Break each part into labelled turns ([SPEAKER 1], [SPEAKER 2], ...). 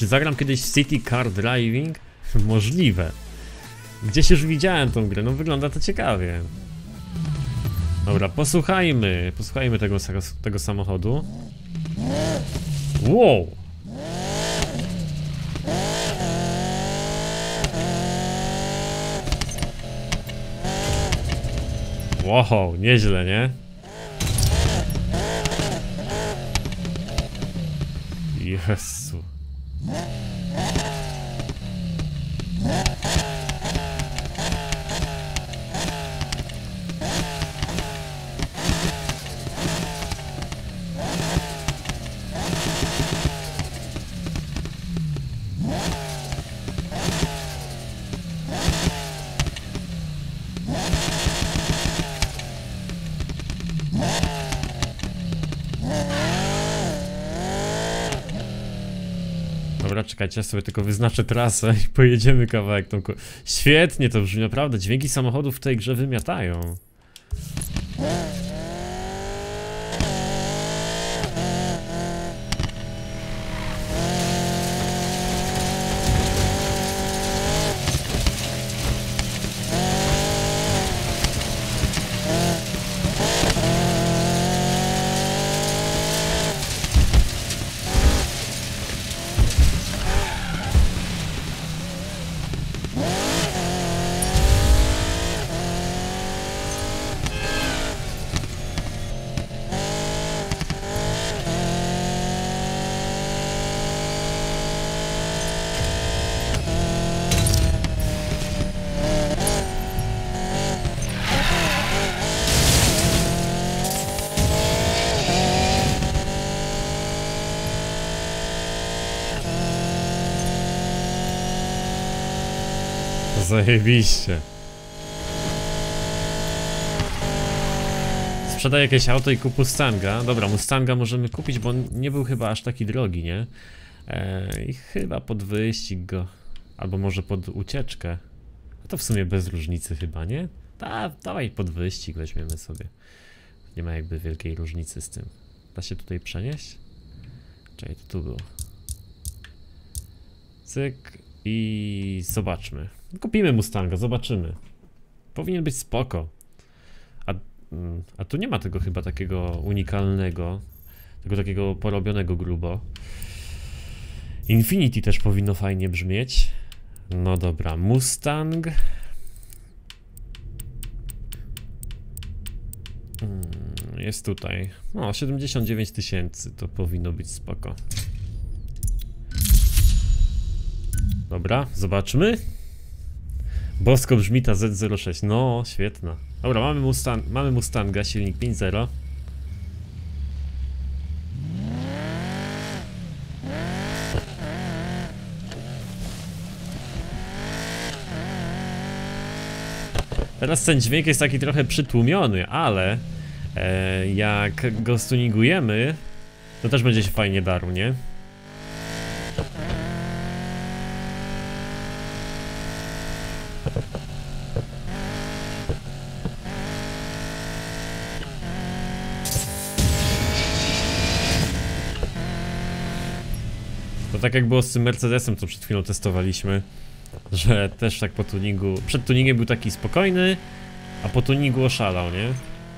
[SPEAKER 1] Czy zagram kiedyś City Car Driving? Możliwe. Gdzieś już widziałem tą grę, no wygląda to ciekawie. Dobra, posłuchajmy tego samochodu. Wow! Wow, nieźle, nie? Jezu. Dobra, czekajcie, ja sobie tylko wyznaczę trasę i pojedziemy kawałek tą Świetnie to brzmi, naprawdę, dźwięki samochodów w tej grze wymiatają. Zajebiście. Sprzedaj jakieś auto i kup Mustanga. Dobra, Mustanga możemy kupić, bo on nie był chyba aż taki drogi, nie? I chyba pod wyścig go. Albo może pod ucieczkę. A to w sumie bez różnicy chyba, nie? Dawaj pod wyścig weźmiemy sobie. Nie ma jakby wielkiej różnicy z tym. Da się tutaj przenieść? Czekaj, to tu było. Cyk i zobaczmy. Kupimy Mustanga, zobaczymy. Powinien być spoko. A tu nie ma tego chyba takiego unikalnego, tego takiego porobionego grubo. Infinity też powinno fajnie brzmieć. No dobra, Mustang. Jest tutaj. No, 79 000 to powinno być spoko. Dobra, zobaczmy. Bosko brzmi ta Z06, no świetna. Dobra, mamy Mustanga, silnik 5.0. Teraz ten dźwięk jest taki trochę przytłumiony, ale jak go stuningujemy, to też będzie się fajnie darł, nie? To tak jak było z tym Mercedesem, co przed chwilą testowaliśmy, że też tak po tuningu, przed tuningiem był taki spokojny, a po tuningu oszalał, nie?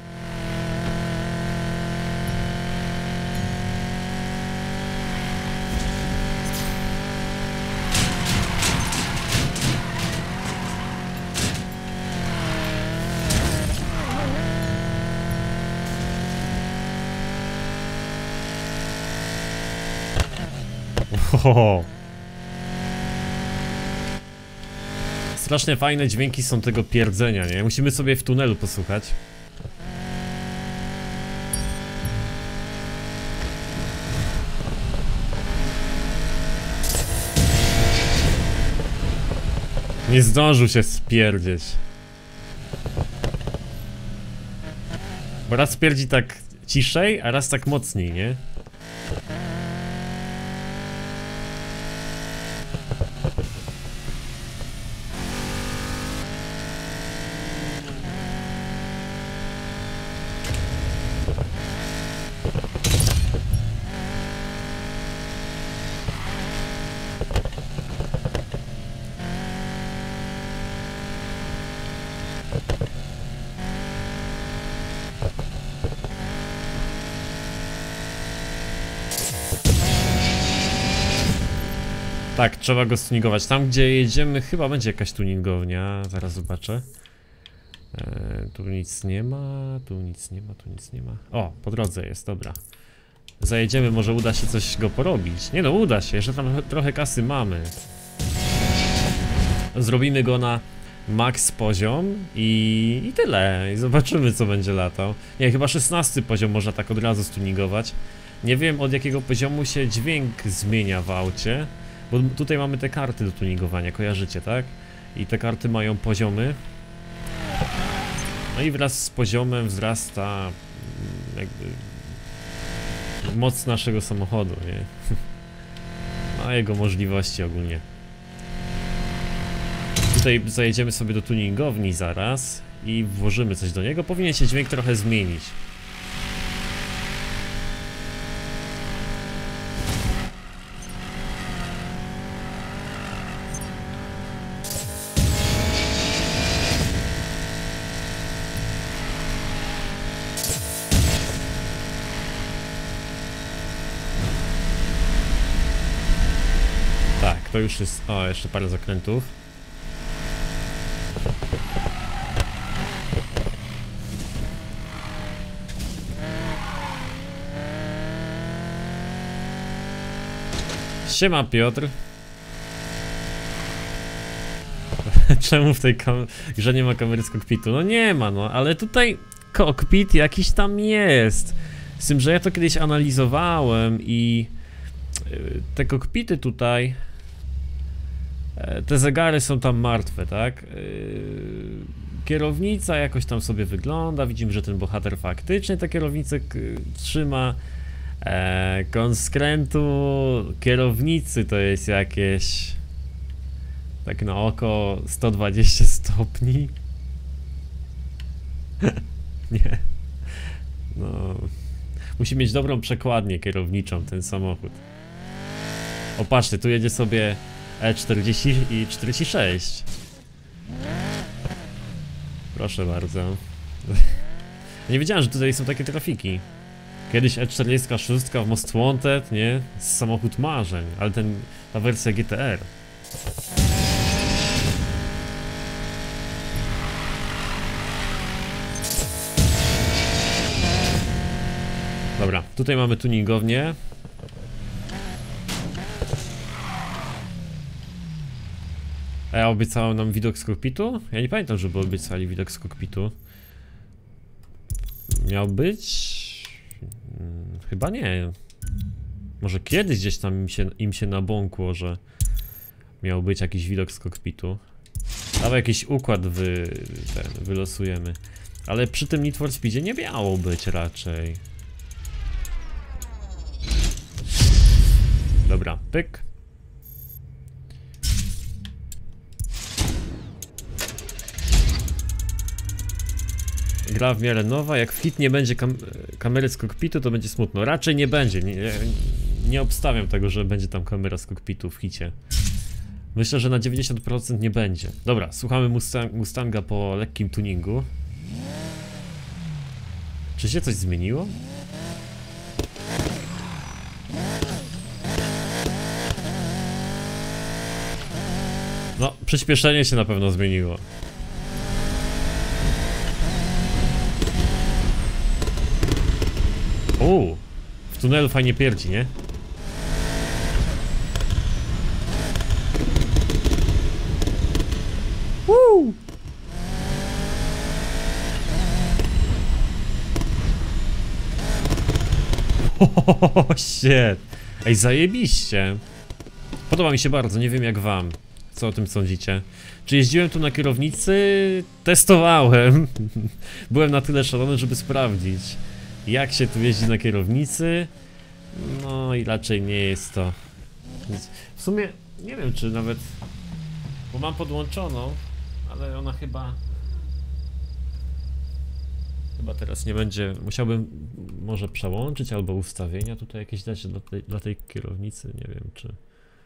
[SPEAKER 1] Ohoho. Strasznie fajne dźwięki są tego pierdzenia, nie? Musimy sobie w tunelu posłuchać. Nie zdążył się spierdzieć. Bo raz spierdzi tak ciszej, a raz tak mocniej, nie? Tak, trzeba go stuningować. Tam, gdzie jedziemy, chyba będzie jakaś tuningownia. Zaraz zobaczę. Tu nic nie ma, tu nic nie ma, tu nic nie ma. O, po drodze jest, dobra. Zajedziemy, może uda się coś go porobić. Nie no, uda się, jeszcze tam trochę kasy mamy. Zrobimy go na max poziom i tyle. I zobaczymy, co będzie latał. Nie, chyba 16 poziom można tak od razu stuningować. Nie wiem, od jakiego poziomu się dźwięk zmienia w aucie. Bo tutaj mamy te karty do tuningowania, kojarzycie, tak? I te karty mają poziomy. No i wraz z poziomem wzrasta jakby moc naszego samochodu, nie? A jego możliwości ogólnie. Tutaj zajedziemy sobie do tuningowni zaraz i włożymy coś do niego. Powinien się dźwięk trochę zmienić. Tak, to już jest... O, jeszcze parę zakrętów. Siema, Piotr. Czemu w tej grze nie ma kamery z kokpitu? No nie ma, no, ale tutaj kokpit jakiś tam jest. Z tym, że ja to kiedyś analizowałem i te kokpity tutaj, te zegary są tam martwe, tak? Kierownica jakoś tam sobie wygląda, widzimy, że ten bohater faktycznie tę kierownicę trzyma. Kąt skrętu kierownicy to jest jakieś tak na oko 120 stopni. Nie. No. Musi mieć dobrą przekładnię kierowniczą ten samochód. O, patrzcie, tu jedzie sobie E40 i 46. Proszę bardzo. Nie wiedziałem, że tutaj są takie trafiki. Kiedyś E46 w Most Wanted, nie? Samochód marzeń, ale ta wersja GTR. Dobra, tutaj mamy tuningownię. A ja obiecałem nam widok z kokpitu? Ja nie pamiętam, żeby obiecali widok z kokpitu. Miał być... Chyba nie. Może kiedyś gdzieś tam im się nabąkło, że miał być jakiś widok z kokpitu. Dawaj jakiś układ wylosujemy. Ale przy tym Need for Speedzie nie miało być raczej. Dobra, pyk. Gra w miarę nowa, jak w hit nie będzie kamery z kokpitu, to będzie smutno. Raczej nie będzie, nie obstawiam tego, że będzie tam kamera z kokpitu w hicie. Myślę, że na 90% nie będzie. Dobra, słuchamy Mustanga po lekkim tuningu. Czy się coś zmieniło? No, przyspieszenie się na pewno zmieniło. W tunelu fajnie pierdzi, nie? Oh, shit. Ej, zajebiście. Podoba mi się bardzo, nie wiem jak wam. Co o tym sądzicie? Czy jeździłem tu na kierownicy? Testowałem. Byłem na tyle szalony, żeby sprawdzić, jak się tu jeździ na kierownicy. No i raczej nie jest to nic. W sumie nie wiem, czy nawet... Bo mam podłączoną, ale ona chyba teraz nie będzie... Musiałbym może przełączyć albo ustawienia tutaj jakieś dać dla tej kierownicy. Nie wiem, czy...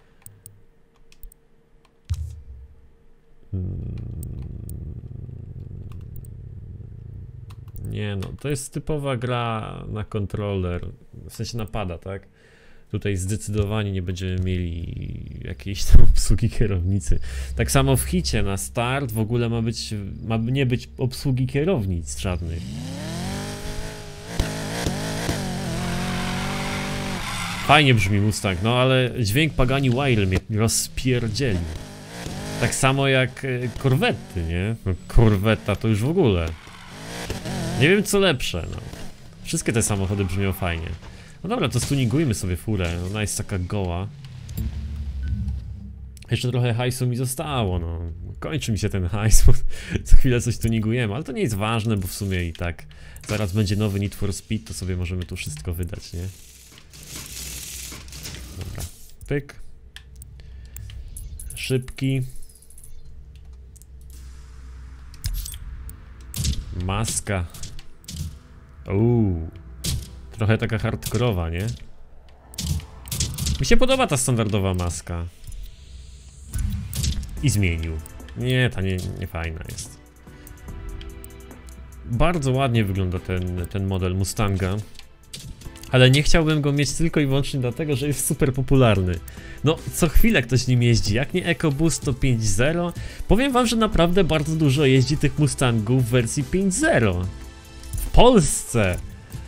[SPEAKER 1] Nie no, to jest typowa gra na kontroler, w sensie napada, tak? Tutaj zdecydowanie nie będziemy mieli jakiejś tam obsługi kierownicy. Tak samo w hicie na start w ogóle ma nie być obsługi kierownic żadnych. Fajnie brzmi Mustang, no ale dźwięk Pagani Wire mnie rozpierdzielił. Tak samo jak korwety, nie? No, korweta to już w ogóle. Nie wiem co lepsze, no. Wszystkie te samochody brzmią fajnie. No dobra, to stuningujmy sobie furę, ona jest taka goła. Jeszcze trochę hajsu mi zostało, no. Kończy mi się ten hajs, bo co chwilę coś tuningujemy, ale to nie jest ważne, bo w sumie i tak zaraz będzie nowy Need for Speed, to sobie możemy tu wszystko wydać, nie? Dobra, pyk. Szybki. Maska. Trochę taka hardkorowa, nie? Mi się podoba ta standardowa maska. I zmienił. Nie, ta nie fajna jest. Bardzo ładnie wygląda ten model Mustanga. Ale nie chciałbym go mieć tylko i wyłącznie dlatego, że jest super popularny. No, co chwilę ktoś nim jeździ, jak nie EcoBoost to 5.0. Powiem wam, że naprawdę bardzo dużo jeździ tych Mustangów w wersji 5.0. W Polsce!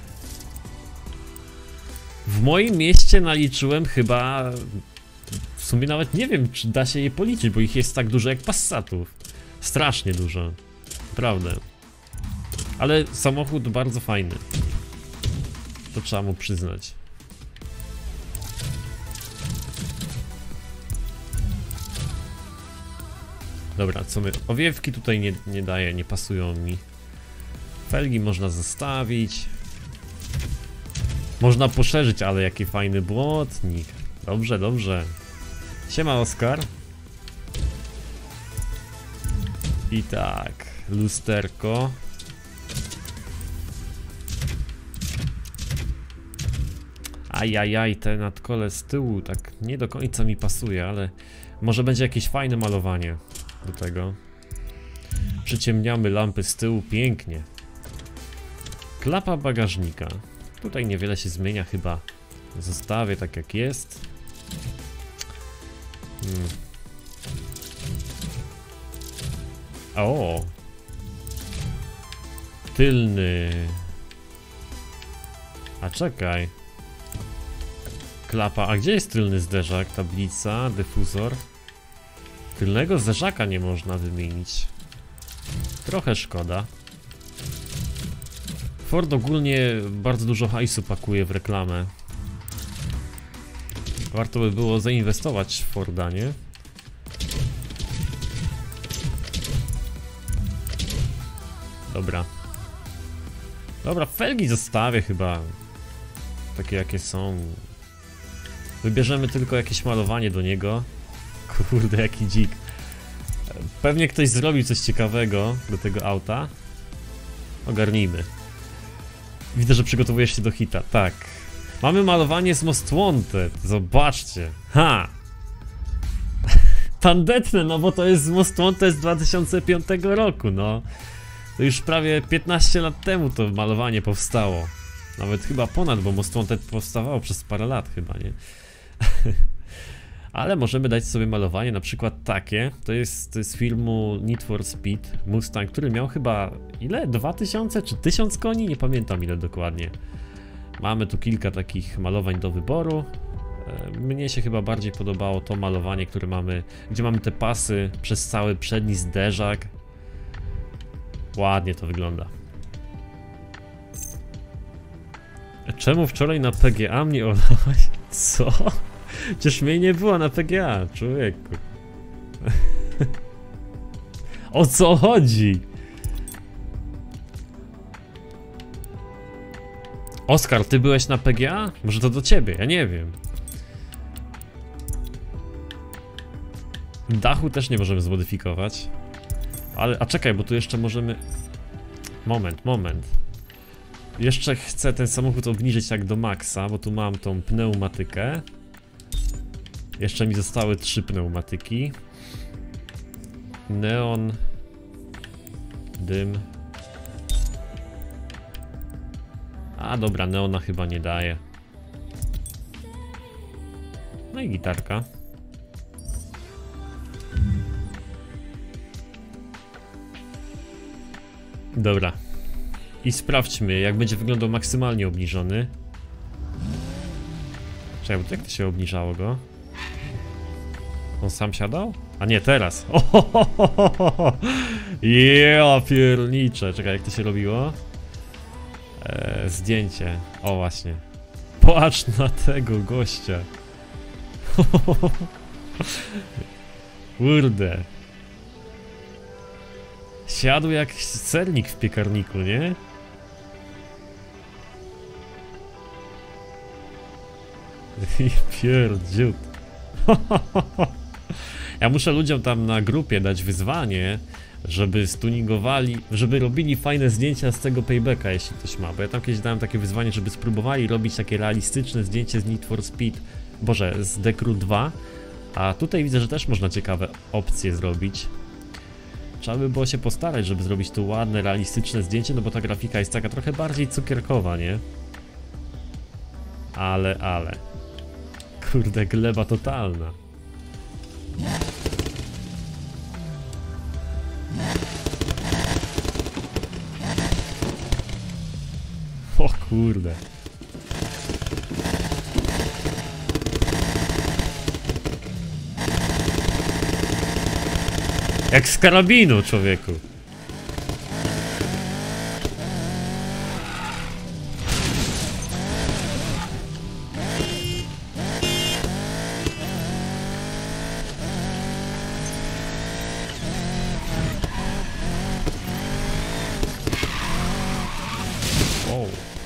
[SPEAKER 1] W moim mieście naliczyłem chyba... W sumie nawet nie wiem, czy da się je policzyć, bo ich jest tak dużo jak Passatów. Strasznie dużo. Prawda. Ale samochód bardzo fajny. To trzeba mu przyznać. Dobra, co my... Owiewki tutaj nie daje, nie pasują mi. Felgi można zostawić. Można poszerzyć, ale jaki fajny błotnik. Dobrze, dobrze. Siema, Oskar. I tak, lusterko. Ajajaj, te nadkole z tyłu tak nie do końca mi pasuje, ale może będzie jakieś fajne malowanie do tego. Przyciemniamy lampy z tyłu, pięknie. Klapa bagażnika. Tutaj niewiele się zmienia, chyba zostawię tak jak jest. O! Tylny. A czekaj. Klapa, a gdzie jest tylny zderzak? Tablica, dyfuzor. Tylnego zderzaka nie można wymienić. Trochę szkoda. Ford ogólnie bardzo dużo hajsu pakuje w reklamę. Warto by było zainwestować w Forda, nie? Dobra. Dobra, felgi zostawię chyba. Takie jakie są. Wybierzemy tylko jakieś malowanie do niego. Kurde, jaki dzik. Pewnie ktoś zrobił coś ciekawego do tego auta. Ogarnijmy. Widzę, że przygotowujesz się do hita. Tak. Mamy malowanie z Most Wanted. Zobaczcie. Ha! Tandetne, no bo to jest z Most Wanted z 2005 roku, no. To już prawie 15 lat temu to malowanie powstało. Nawet chyba ponad, bo Most Wanted powstawało przez parę lat chyba, nie? Ale możemy dać sobie malowanie, na przykład takie. To jest z filmu Need for Speed Mustang, który miał chyba ile? 2000 czy 1000 koni? Nie pamiętam ile dokładnie. Mamy tu kilka takich malowań do wyboru. Mnie się chyba bardziej podobało to malowanie, które mamy, gdzie mamy te pasy przez cały przedni zderzak. Ładnie to wygląda. Czemu wczoraj na PGA mnie olałeś? Co? Przecież mnie nie było na PGA, człowieku. O co chodzi? Oskar, ty byłeś na PGA? Może to do ciebie, ja nie wiem. Dachu też nie możemy zmodyfikować. Ale, a czekaj, bo tu jeszcze możemy... Moment. Jeszcze chcę ten samochód obniżyć tak do maksa, bo tu mam tą pneumatykę. Jeszcze mi zostały 3 pneumatyki. Neon. Dym. A dobra, neona chyba nie daje. No i gitarka. Dobra. I sprawdźmy, jak będzie wyglądał maksymalnie obniżony. Czekaj, bo jak to się obniżało go? On sam siadał? A nie, teraz. Ja pierniczę. Czekaj, jak to się robiło? Zdjęcie. O, właśnie. Patrz na tego gościa. Kurde. Siadł jak sernik w piekarniku, nie? Pierdziut. Ja muszę ludziom tam na grupie dać wyzwanie, żeby stuningowali, żeby robili fajne zdjęcia z tego paybacka, jeśli ktoś ma. Bo ja tam kiedyś dałem takie wyzwanie, żeby spróbowali robić takie realistyczne zdjęcie z Need for Speed, boże, z The Crew 2. A tutaj widzę, że też można ciekawe opcje zrobić. Trzeba by było się postarać, żeby zrobić tu ładne, realistyczne zdjęcie, no bo ta grafika jest taka trochę bardziej cukierkowa, nie? Ale... Kurde, gleba totalna. O kurde. Jak z karabinu, człowieku. Wow.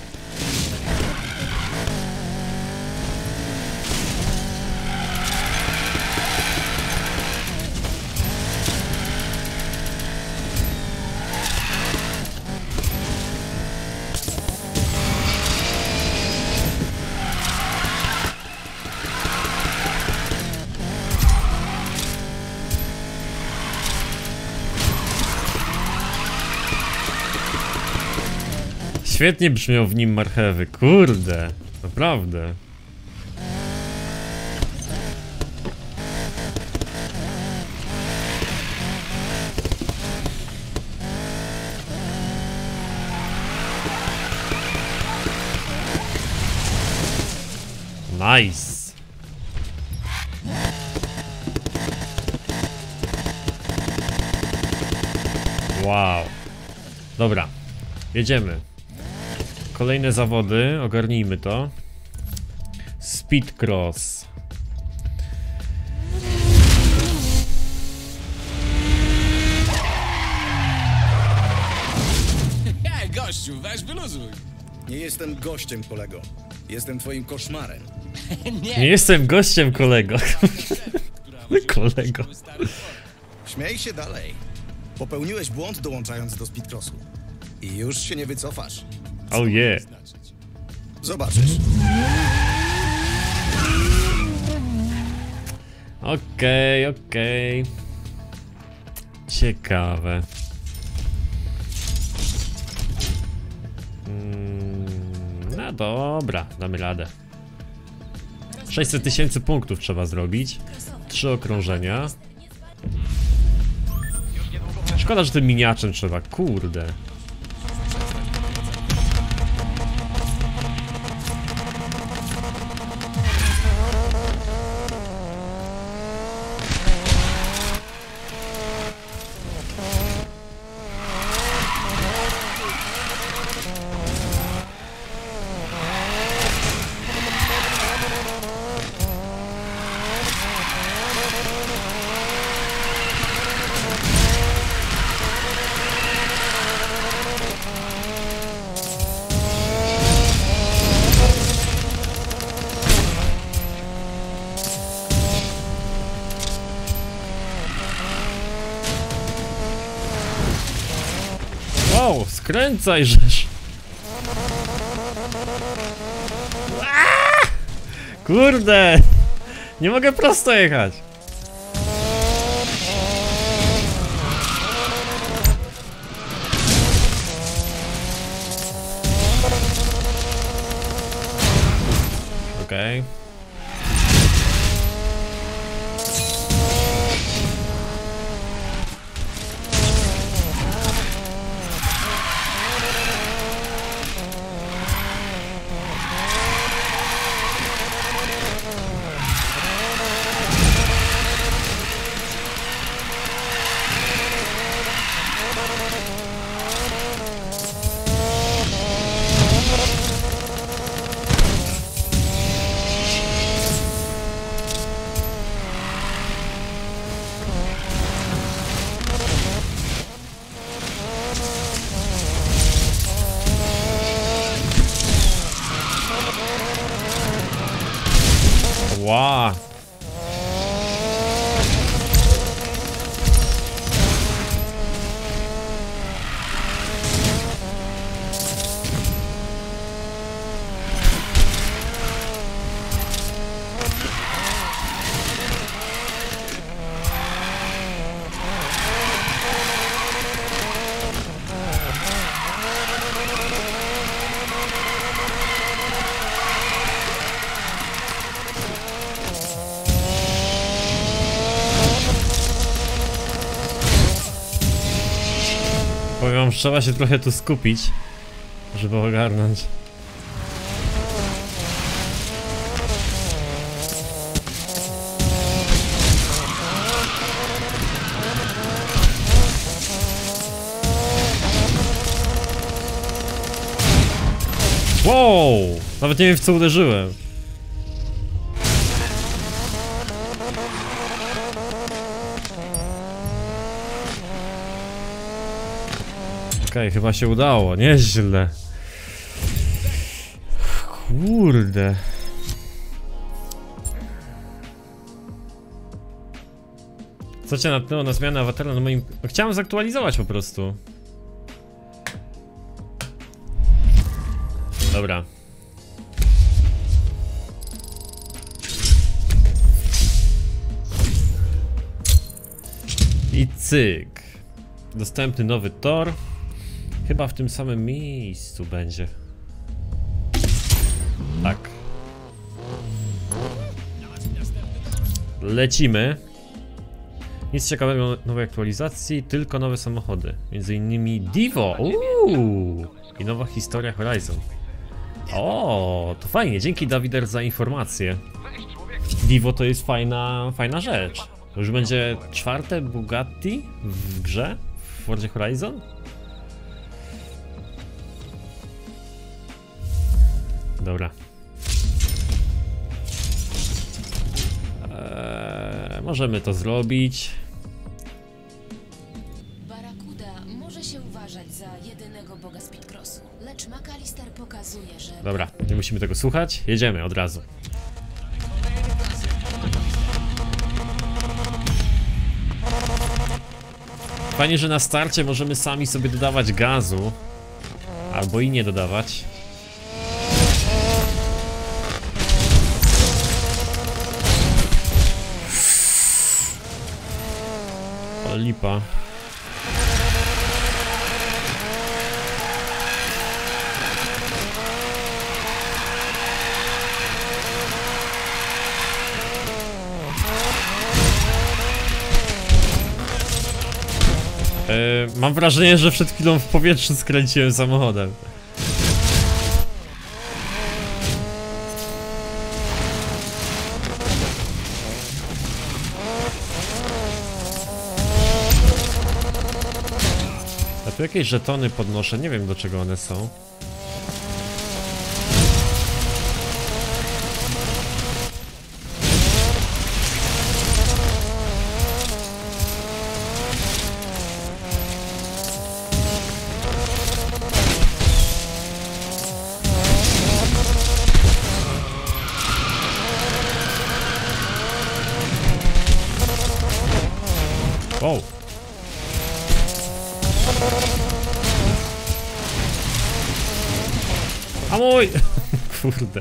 [SPEAKER 1] Świetnie brzmią w nim marchewy, kurde, naprawdę. Nice. Wow. Dobra, jedziemy. Kolejne zawody, ogarnijmy to. Speedcross.
[SPEAKER 2] Hej, gościu, weź wyluzuj.
[SPEAKER 3] Nie jestem gościem, kolego. Jestem twoim koszmarem.
[SPEAKER 1] Nie jestem gościem, kolego. Kolego.
[SPEAKER 3] Śmiej się dalej. Popełniłeś błąd dołączając do speedcrossu. I już się nie wycofasz.
[SPEAKER 1] Oh yeah.
[SPEAKER 3] Zobaczysz.
[SPEAKER 1] Okej. Ciekawe. No dobra, damy radę. 600 000 punktów trzeba zrobić. 3 okrążenia. Szkoda, że tym miniaczem trzeba, kurde. Wow, skręcaj, żeż. Kurde, nie mogę prosto jechać. Okej. Powiem wam, trzeba się trochę tu skupić, żeby ogarnąć. Wow! Nawet nie wiem, w co uderzyłem. Okej, chyba się udało, nieźle. Kurde. Co cię natknęło na zmianę awatara na moim... Chciałem zaktualizować po prostu. Dobra. I cyk. Dostępny nowy tor. Chyba w tym samym miejscu będzie. Tak. Lecimy. Nic ciekawego nowej aktualizacji, tylko nowe samochody. Między innymi Divo. I nowa historia Horizon. O, to fajnie. Dzięki Dawider za informację. Divo to jest fajna rzecz. To już będzie 4. Bugatti w grze w Forzie Horizon. Dobra. Możemy to zrobić.
[SPEAKER 4] Barracuda może się uważać za jedynego boga Speedcrossu, lecz McAllister pokazuje, że...
[SPEAKER 1] Dobra, nie musimy tego słuchać. Jedziemy od razu. Fajnie, że na starcie możemy sami sobie dodawać gazu. Albo i nie dodawać. O, lipa. Mam wrażenie, że przed chwilą w powietrzu skręciłem samochodem. A tu jakieś żetony podnoszę, nie wiem do czego one są. Wow. A mój! Kurde.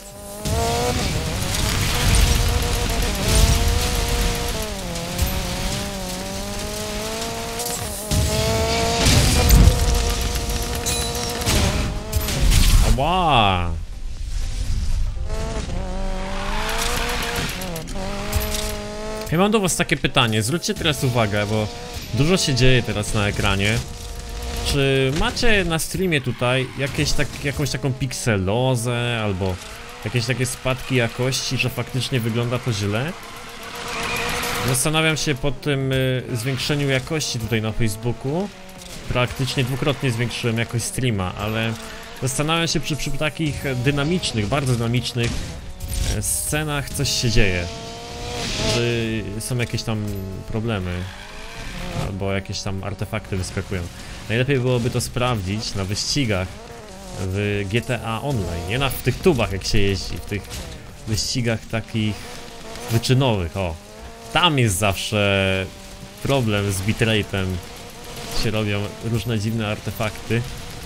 [SPEAKER 1] Ała! Ja mam do was takie pytanie, zwróćcie teraz uwagę, bo dużo się dzieje teraz na ekranie. Czy macie na streamie tutaj jakąś taką pikselozę albo jakieś takie spadki jakości, że faktycznie wygląda to źle? Zastanawiam się po tym zwiększeniu jakości tutaj na Facebooku. Praktycznie dwukrotnie zwiększyłem jakość streama, ale zastanawiam się przy takich dynamicznych, bardzo dynamicznych scenach coś się dzieje. Czy są jakieś tam problemy albo jakieś tam artefakty wyskakują. Najlepiej byłoby to sprawdzić na wyścigach w GTA Online, nie w tych tubach jak się jeździ, w tych wyścigach takich wyczynowych, o. Tam jest zawsze problem z bitrate'em, się robią różne dziwne artefakty.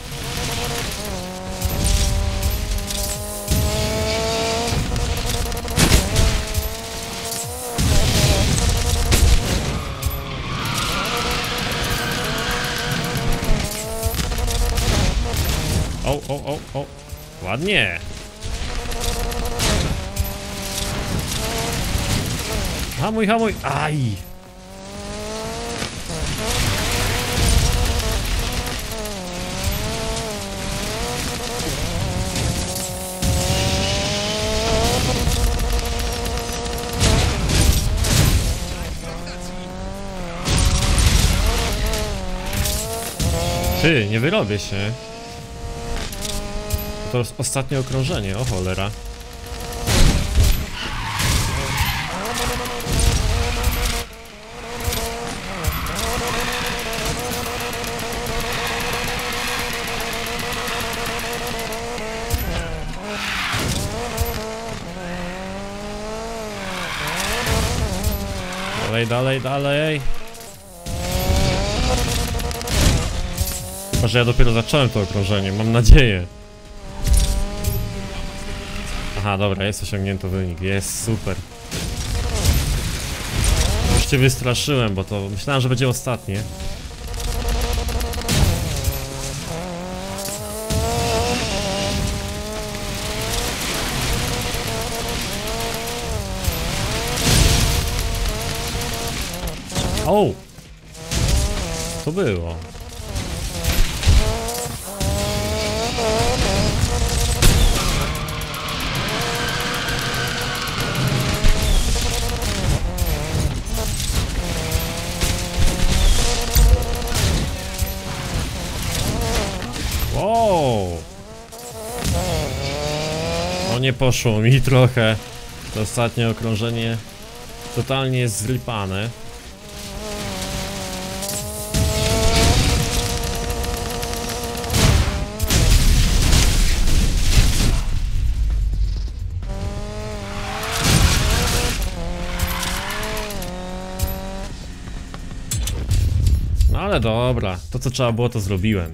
[SPEAKER 1] O, ładnie. Hamuj, hamuj, aj. Ty, nie wyrobię się. To jest ostatnie okrążenie, o cholera. Dalej, dalej, dalej. Chyba, że ja dopiero zacząłem to okrążenie, mam nadzieję. Aha, dobra, jest osiągnięty wynik, jest super. Już cię wystraszyłem, bo to myślałem, że będzie ostatnie. O! To było. Wow! No nie poszło mi trochę. To ostatnie okrążenie totalnie jest zrypane. No ale dobra, to co trzeba było, to zrobiłem.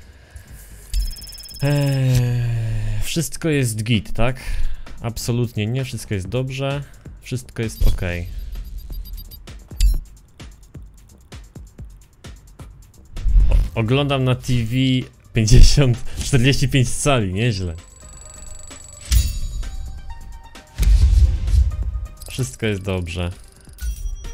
[SPEAKER 1] Wszystko jest git, tak? Absolutnie nie, wszystko jest dobrze. Wszystko jest ok. Oglądam na TV 45 cali, nieźle. Wszystko jest dobrze.